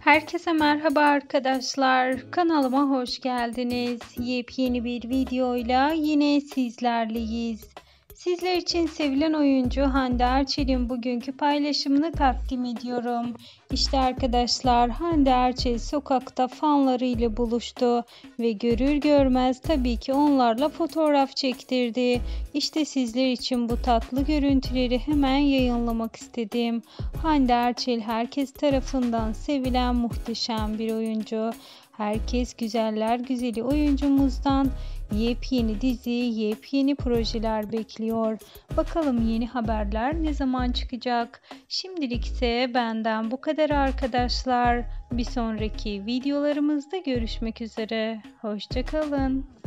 Herkese merhaba arkadaşlar. Kanalıma hoş geldiniz. Yepyeni bir videoyla yine sizlerleyiz. Sizler için sevilen oyuncu Hande Erçel'in bugünkü paylaşımını takdim ediyorum. İşte arkadaşlar, Hande Erçel sokakta fanlarıyla buluştu ve görür görmez tabii ki onlarla fotoğraf çektirdi. İşte sizler için bu tatlı görüntüleri hemen yayınlamak istedim. Hande Erçel herkes tarafından sevilen muhteşem bir oyuncu. Herkes güzeller güzeli oyuncumuzdan yepyeni dizi, yepyeni projeler bekliyor. Bakalım yeni haberler ne zaman çıkacak? Şimdilik ise benden bu kadar arkadaşlar. Bir sonraki videolarımızda görüşmek üzere. Hoşça kalın.